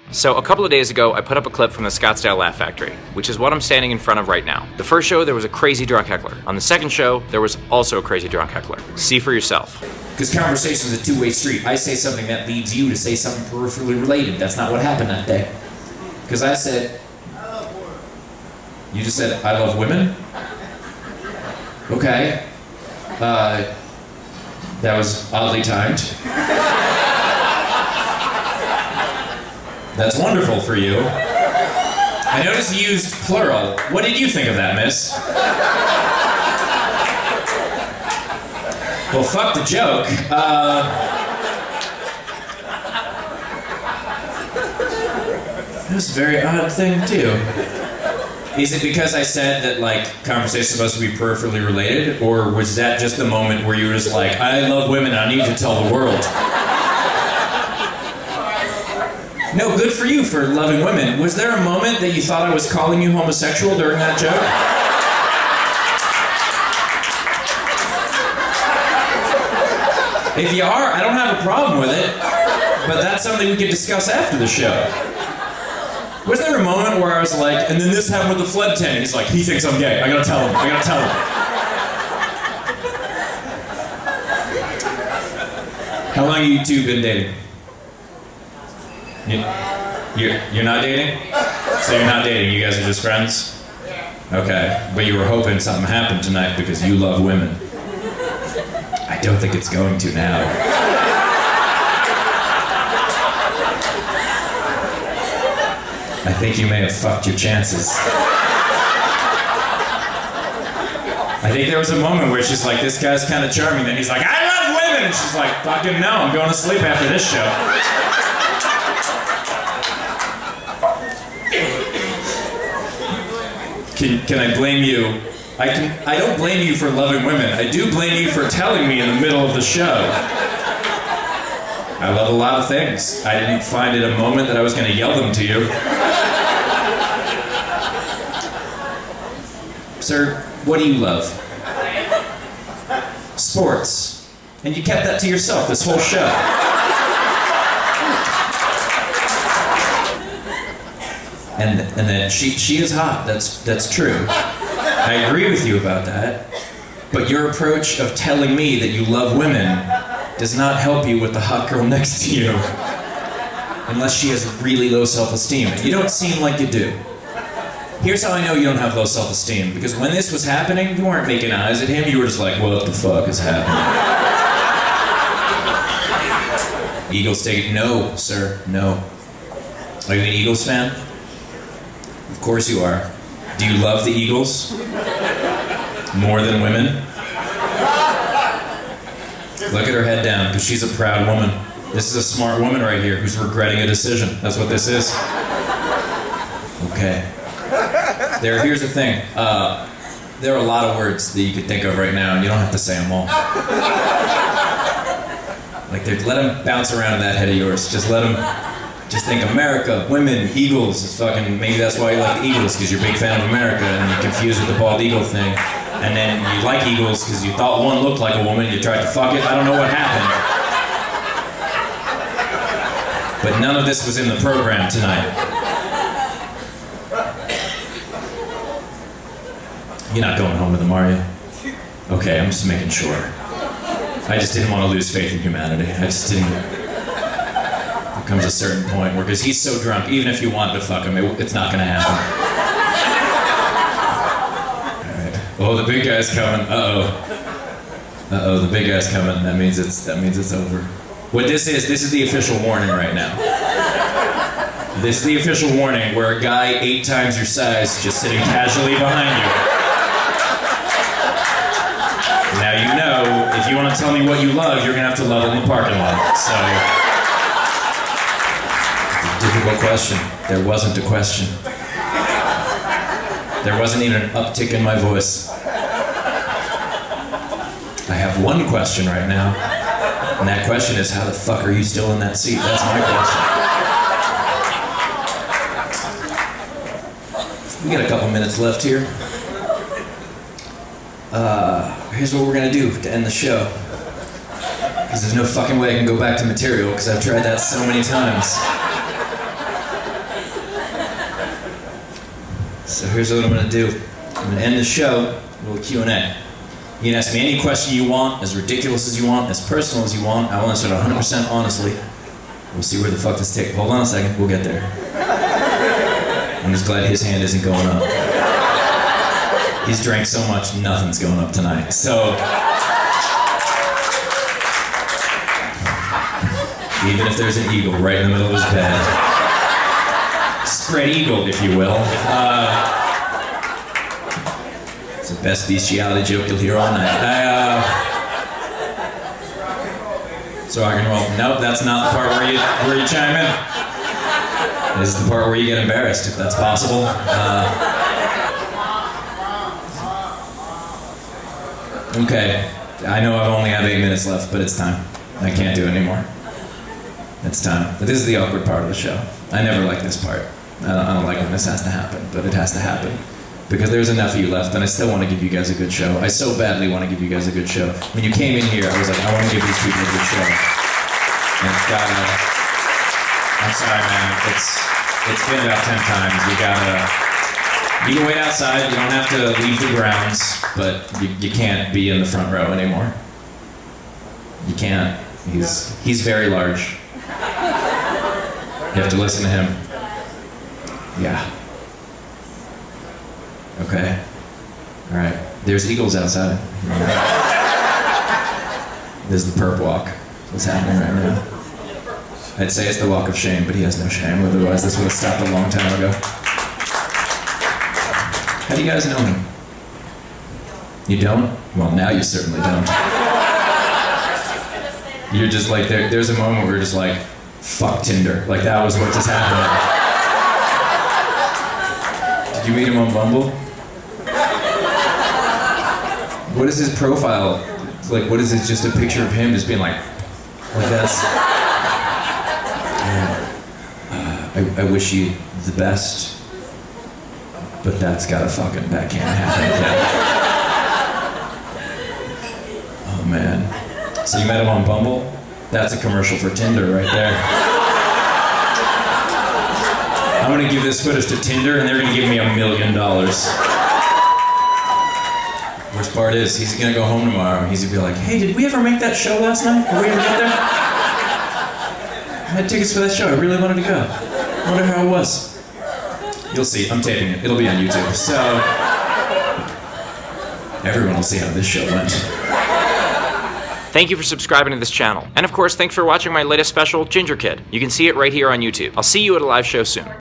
So a couple of days ago, I put up a clip from the Scottsdale Laugh Factory, which is what I'm standing in front of right now. The first show, there was a crazy drunk heckler. On the second show, there was also a crazy drunk heckler. See for yourself. Because conversation is a two-way street. I say something that leads you to say something peripherally related. That's not what happened that day. Because I said, you just said, I love women? Okay. That was oddly timed. That's wonderful for you. I noticed you used plural. What did you think of that, miss? Well, fuck the joke. That was a very odd thing, too. Is it because I said that, like, conversation is supposed to be peripherally related? Or was that just the moment where you were just like, I love women, I need to tell the world? No, good for you for loving women. Was there a moment that you thought I was calling you homosexual during that joke? If you are, I don't have a problem with it, but that's something we could discuss after the show. Was there a moment where I was like, and then this happened with the flood tent, he's like, he thinks I'm gay, I gotta tell him, I gotta tell him. How long have you two been dating? You're not dating? So you're not dating, you guys are just friends? Okay, but you were hoping something happened tonight because you love women. I don't think it's going to now. I think you may have fucked your chances. I think there was a moment where she's like, this guy's kind of charming, then he's like, I love women! And she's like, fucking no, I'm going to sleep after this show. Can I blame you? I don't blame you for loving women. I do blame you for telling me in the middle of the show. I love a lot of things. I didn't find it a moment that I was going to yell them to you. Sir, what do you love? Sports. And you kept that to yourself this whole show. And then she is hot, that's true. I agree with you about that. But your approach of telling me that you love women does not help you with the hot girl next to you. Unless she has really low self-esteem. You don't seem like you do. Here's how I know you don't have low self-esteem. Because when this was happening, you weren't making eyes at him, you were just like, what the fuck is happening? Eagles take, no, sir, no. Are you an Eagles fan? Of course you are. Do you love the Eagles? More than women? Look at her head down, because she's a proud woman. This is a smart woman right here who's regretting a decision. That's what this is. Okay. Here's the thing. There are a lot of words that you could think of right now, and you don't have to say them all. Like, let them bounce around in that head of yours. Just let them... Just think America, women, Eagles. It's fucking, maybe that's why you like the Eagles, because you're a big fan of America and you're confused with the bald eagle thing. And then you like Eagles because you thought one looked like a woman, you tried to fuck it. I don't know what happened. But none of this was in the program tonight. You're not going home with them, are you? Okay, I'm just making sure. I just didn't want to lose faith in humanity. I just didn't... There comes a certain point where, because he's so drunk, even if you wanted to fuck him, it's not going to happen. Alright. Oh, the big guy's coming. Uh-oh. Uh-oh, the big guy's coming. That means it's over. What this is the official warning right now. This is the official warning where a guy 8 times your size is just sitting casually behind you. Now you know, if you want to tell me what you love, you're going to have to love it in the parking lot. So, it's a difficult question. There wasn't a question. There wasn't even an uptick in my voice. I have one question right now, and that question is, how the fuck are you still in that seat? That's my question. We got a couple minutes left here. Here's what we're gonna do to end the show. Because there's no fucking way I can go back to material, because I've tried that so many times. So here's what I'm gonna do. I'm gonna end the show with a little Q&A. You can ask me any question you want, as ridiculous as you want, as personal as you want. I will answer it 100% honestly. We'll see where the fuck this takes. Hold on a second, we'll get there. I'm just glad his hand isn't going up. He's drank so much, nothing's going up tonight. So, even if there's an eagle right in the middle of his bed, spread eagle, if you will. It's the best bestiality joke you'll hear all night. So rock and roll. Nope, that's not the part where you chime in. This is the part where you get embarrassed, if that's possible. Okay, I know I only have 8 minutes left, but it's time. I can't do it anymore. It's time. But this is the awkward part of the show. I never like this part. I don't like when this has to happen, but it has to happen. Because there's enough of you left, and I still want to give you guys a good show. I so badly want to give you guys a good show. When you came in here, I was like, I want to give these people a good show. And it's gotta... I'm sorry, man. It's been about 10 times. You can wait outside. You don't have to leave the grounds, but you can't be in the front row anymore. You can't. He's very large. You have to listen to him. Yeah. Okay. All right. There's eagles outside. This is the perp walk. What's happening right now? I'd say it's the walk of shame, but he has no shame. Otherwise, this would have stopped a long time ago. How do you guys know him? You don't? Well, now you certainly don't. You're just like, there's a moment where you're just like, fuck Tinder. Like, that was what just happened. Did you meet him on Bumble? What is his profile? Like, what is it? Just a picture of him just being like that's... I wish you the best, but that can't happen. Oh man. So you met him on Bumble? That's a commercial for Tinder right there. I'm gonna give this footage to Tinder and they're gonna give me $1 million. Worst part is, he's gonna go home tomorrow and he's gonna be like, hey, did we ever make that show last night? Did we ever get there? I had tickets for that show, I really wanted to go. I wonder how it was. You'll see, I'm taping it. It'll be on YouTube. So, everyone will see how this show went. Thank you for subscribing to this channel. And of course, thanks for watching my latest special, Ginger Kid. You can see it right here on YouTube. I'll see you at a live show soon.